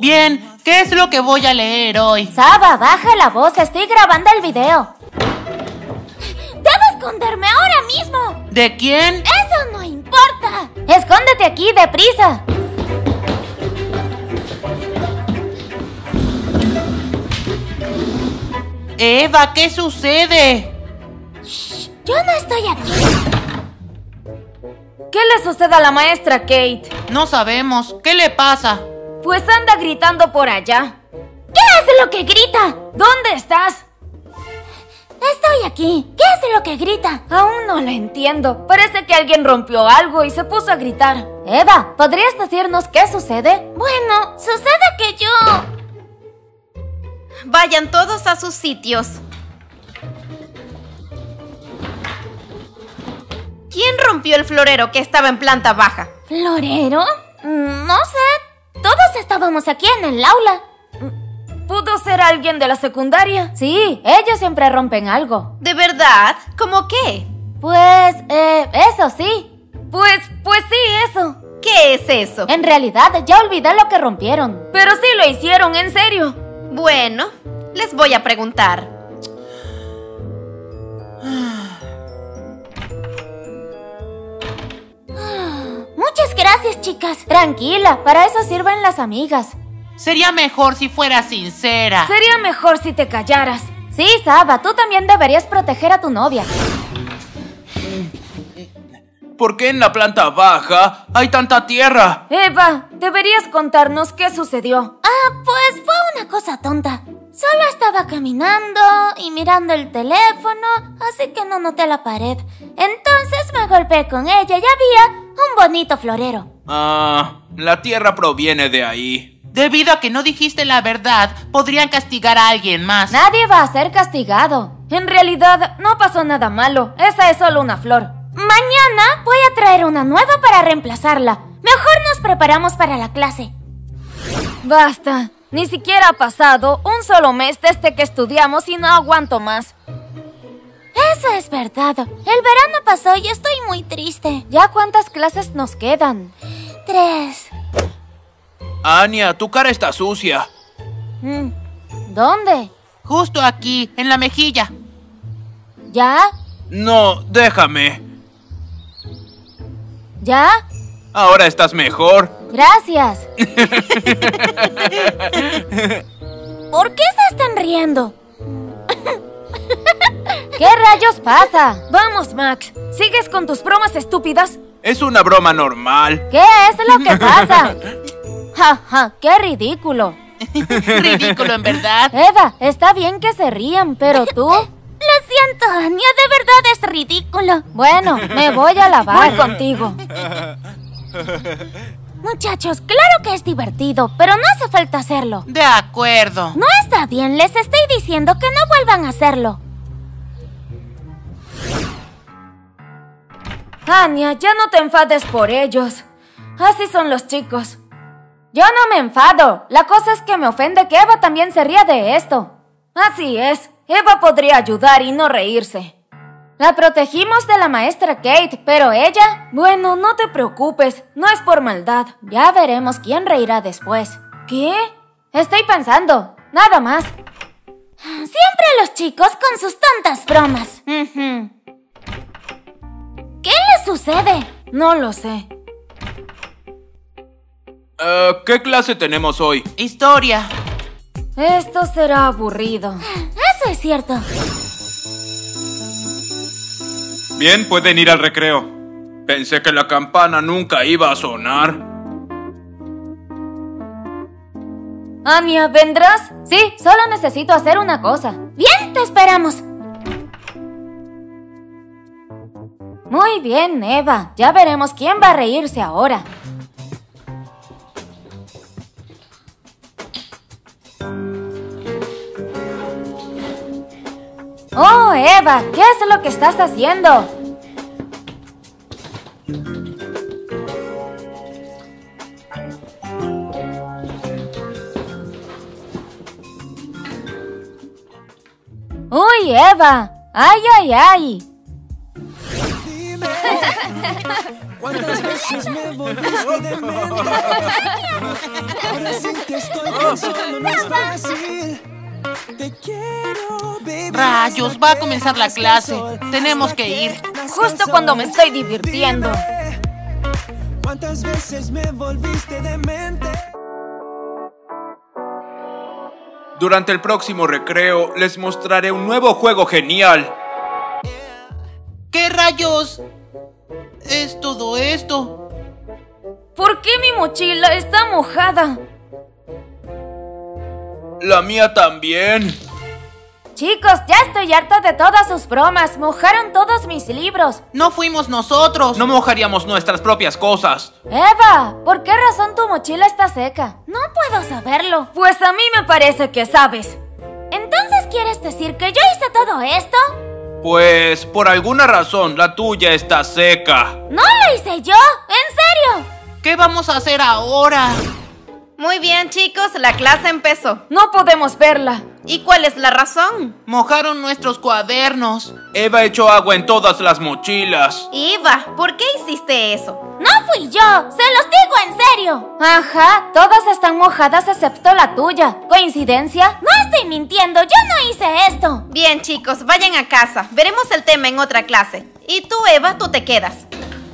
Bien, ¿qué es lo que voy a leer hoy? Saba, baja la voz, estoy grabando el video. ¡Debo esconderme ahora mismo! ¿De quién? ¡Eso no importa! ¡Escóndete aquí, deprisa! Eva, ¿qué sucede? Shh, yo no estoy aquí. ¿Qué le sucede a la maestra Kate? No sabemos. ¿Qué le pasa? Pues anda gritando por allá. ¿Qué es lo que grita? ¿Dónde estás? Estoy aquí. ¿Qué es lo que grita? Aún no lo entiendo. Parece que alguien rompió algo y se puso a gritar. Eva, ¿podrías decirnos qué sucede? Bueno, sucede que yo... Vayan todos a sus sitios. ¿Quién rompió el florero que estaba en planta baja? ¿Florero? No sé. Todos estábamos aquí en el aula. ¿Pudo ser alguien de la secundaria? Sí, ellos siempre rompen algo. ¿De verdad? ¿Cómo qué? Pues, eso sí. Pues sí, eso. ¿Qué es eso? En realidad, ya olvidé lo que rompieron. Pero sí lo hicieron, en serio. Bueno, les voy a preguntar. Muchas gracias, chicas. Tranquila, para eso sirven las amigas. Sería mejor si fuera sincera. Sería mejor si te callaras. Sí, Saba, tú también deberías proteger a tu novia. ¿Por qué en la planta baja hay tanta tierra? Eva, deberías contarnos qué sucedió. Pues fue una cosa tonta. Solo estaba caminando y mirando el teléfono, así que no noté la pared. Entonces me golpeé con ella y había un bonito florero. La tierra proviene de ahí. Debido a que no dijiste la verdad, podrían castigar a alguien más. Nadie va a ser castigado. En realidad, no pasó nada malo. Esa es solo una flor. Mañana voy a traer una nueva para reemplazarla. Mejor nos preparamos para la clase. Basta. Ni siquiera ha pasado un solo mes desde que estudiamos y no aguanto más. Eso es verdad. El verano pasó y estoy muy triste. ¿Ya cuántas clases nos quedan? 3. Anya, tu cara está sucia. ¿Dónde? Justo aquí, en la mejilla. ¿Ya? No, déjame. ¿Ya? Ahora estás mejor. Gracias. ¿Por qué se están riendo? ¿Qué rayos pasa? Vamos, Max. ¿Sigues con tus bromas estúpidas? Es una broma normal. ¿Qué es lo que pasa? Ja, qué ridículo. Ridículo, en verdad. Eva, está bien que se rían, pero tú... Lo siento, Anya, de verdad es ridículo. Bueno, me voy a lavar. Voy contigo. Muchachos, claro que es divertido, pero no hace falta hacerlo. De acuerdo. No está bien, les estoy diciendo que no vuelvan a hacerlo. Anya, ya no te enfades por ellos. Así son los chicos. Yo no me enfado. La cosa es que me ofende que Eva también se ría de esto. Así es. Eva podría ayudar y no reírse. La protegimos de la maestra Kate, pero ella... Bueno, no te preocupes. No es por maldad. Ya veremos quién reirá después. ¿Qué? Estoy pensando. Nada más. Siempre los chicos con sus tontas bromas. ¿Qué les sucede? No lo sé. ¿Qué clase tenemos hoy? Historia. Esto será aburrido. Eso es cierto. Bien, pueden ir al recreo. Pensé que la campana nunca iba a sonar. Anya, ¿vendrás? Sí, solo necesito hacer una cosa. Bien, te esperamos. Muy bien, Eva. Ya veremos quién va a reírse ahora. Oh, Eva, ¿qué es lo que estás haciendo? ¡Uy, Eva! ¡Ay, ay, ay! ¿Cuántas veces me volviste demente? Ahora sí que estoy pensando, no es fácil. Te quiero, baby. Rayos, va a comenzar la clase. Tenemos que ir. Justo cuando me estoy divirtiendo. ¿Cuántas veces me volviste demente? Durante el próximo recreo les mostraré un nuevo juego genial. ¿Qué rayos es todo esto? ¿Por qué mi mochila está mojada? La mía también. Chicos, ya estoy harta de todas sus bromas. Mojaron todos mis libros. No fuimos nosotros. No mojaríamos nuestras propias cosas. Eva, ¿por qué razón tu mochila está seca? No puedo saberlo. Pues a mí me parece que sabes. ¿Entonces quieres decir que yo hice todo esto? Pues, por alguna razón, la tuya está seca. ¡No lo hice yo! ¡En serio! ¿Qué vamos a hacer ahora? Muy bien, chicos, la clase empezó. No podemos verla. ¿Y cuál es la razón? Mojaron nuestros cuadernos. Eva echó agua en todas las mochilas. Eva, ¿por qué hiciste eso? ¡No fui yo! ¡Se los digo en serio! Ajá, todas están mojadas excepto la tuya. ¿Coincidencia? No estoy mintiendo, yo no hice esto. Bien, chicos, vayan a casa. Veremos el tema en otra clase. Y tú, Eva, tú te quedas.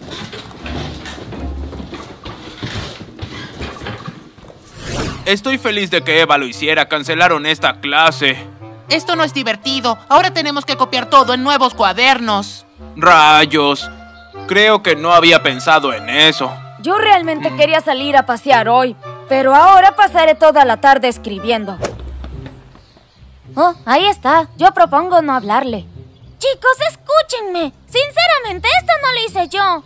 Estoy feliz de que Eva lo hiciera. Cancelaron esta clase. Esto no es divertido. Ahora tenemos que copiar todo en nuevos cuadernos. Rayos. Creo que no había pensado en eso. Yo realmente quería salir a pasear hoy, pero ahora pasaré toda la tarde escribiendo. Oh, ahí está. Yo propongo no hablarle. Chicos, escúchenme. Sinceramente, esto no lo hice yo.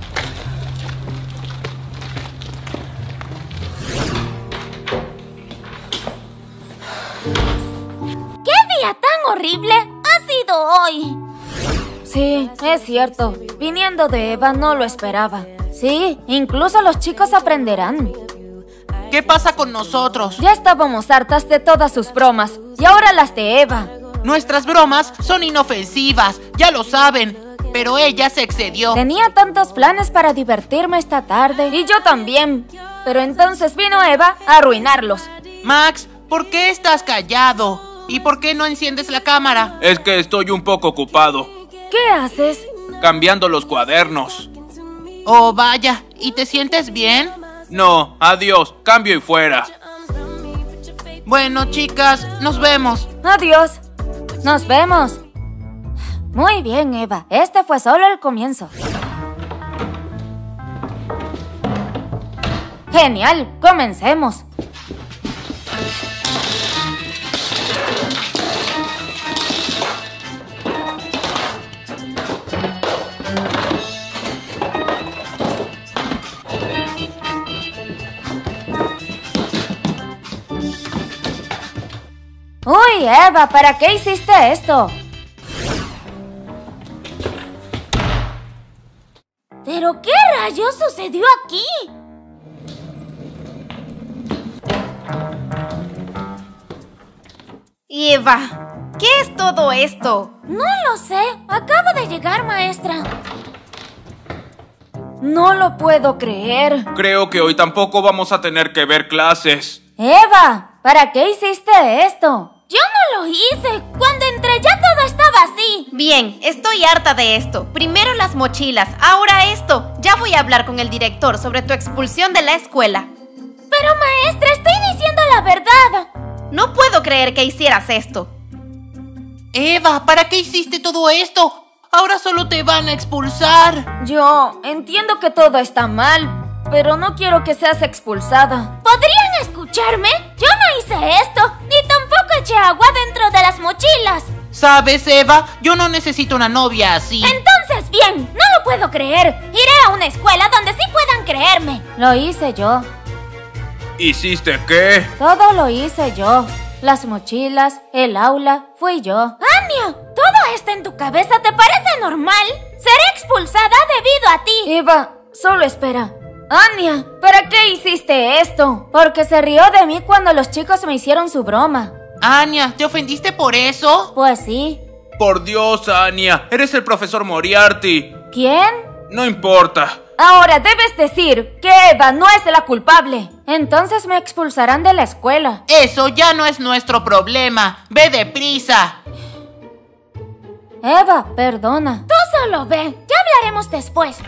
¡Qué día tan horrible ha sido hoy! Sí, es cierto. Viniendo de Eva no lo esperaba. Sí, incluso los chicos aprenderán. ¿Qué pasa con nosotros? Ya estábamos hartas de todas sus bromas, y ahora las de Eva. Nuestras bromas son inofensivas, ya lo saben. Pero ella se excedió. Tenía tantos planes para divertirme esta tarde, y yo también. Pero entonces vino Eva a arruinarlos. Max, ¿por qué estás callado? ¿Y por qué no enciendes la cámara? Es que estoy un poco ocupado. ¿Qué haces? Cambiando los cuadernos. Oh, vaya. ¿Y te sientes bien? No, adiós. Cambio y fuera. Bueno, chicas, nos vemos. Adiós. Nos vemos. Muy bien, Eva. Este fue solo el comienzo. Genial. Comencemos. Uy, Eva, ¿para qué hiciste esto? ¿Pero qué rayos sucedió aquí? Eva, ¿qué es todo esto? No lo sé. Acabo de llegar, maestra. No lo puedo creer. Creo que hoy tampoco vamos a tener que ver clases. Eva, ¿para qué hiciste esto? Yo no lo hice. Cuando entré ya todo estaba así. Bien, estoy harta de esto. Primero las mochilas, ahora esto. Ya voy a hablar con el director sobre tu expulsión de la escuela. Pero maestra, estoy diciendo la verdad. No puedo creer que hicieras esto. Eva, ¿para qué hiciste todo esto? Ahora solo te van a expulsar. Yo entiendo que todo está mal, pero no quiero que seas expulsada. ¿Podrían escucharme? Yo no hice esto, ni tampoco eché agua dentro de las mochilas. ¿Sabes, Eva? Yo no necesito una novia así. Entonces, bien, no lo puedo creer. Iré a una escuela donde sí puedan creerme. Lo hice yo. ¿Hiciste qué? Todo lo hice yo. Las mochilas, el aula, fui yo. ¡Anya! ¿Todo esto en tu cabeza te parece normal? Seré expulsada debido a ti. Eva, solo espera. Anya, ¿para qué hiciste esto? Porque se rió de mí cuando los chicos me hicieron su broma. Anya, ¿te ofendiste por eso? Pues sí. Por Dios, Anya, eres el profesor Moriarty. ¿Quién? No importa. Ahora debes decir que Eva no es la culpable. Entonces me expulsarán de la escuela. Eso ya no es nuestro problema. Ve deprisa. Eva, perdona. Tú solo ve, ya hablaremos después.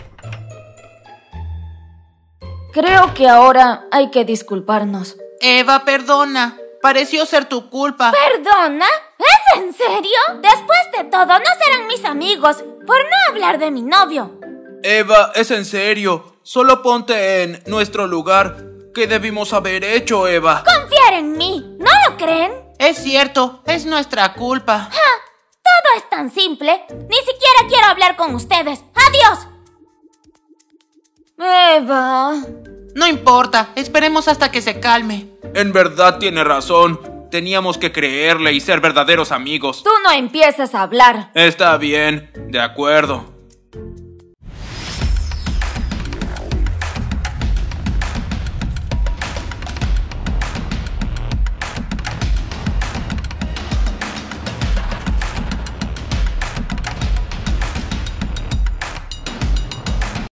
Creo que ahora hay que disculparnos. Eva, perdona. Pareció ser tu culpa. ¿Perdona? ¿Es en serio? Después de todo, no serán mis amigos por no hablar de mi novio. Eva, es en serio. Solo ponte en nuestro lugar. ¿Qué debimos haber hecho, Eva? Confiar en mí, ¿no lo creen? Es cierto, es nuestra culpa. Todo es tan simple. Ni siquiera quiero hablar con ustedes. ¡Adiós! Eva. No importa, esperemos hasta que se calme. En verdad tiene razón. Teníamos que creerle y ser verdaderos amigos. Tú no empieces a hablar. Está bien, de acuerdo.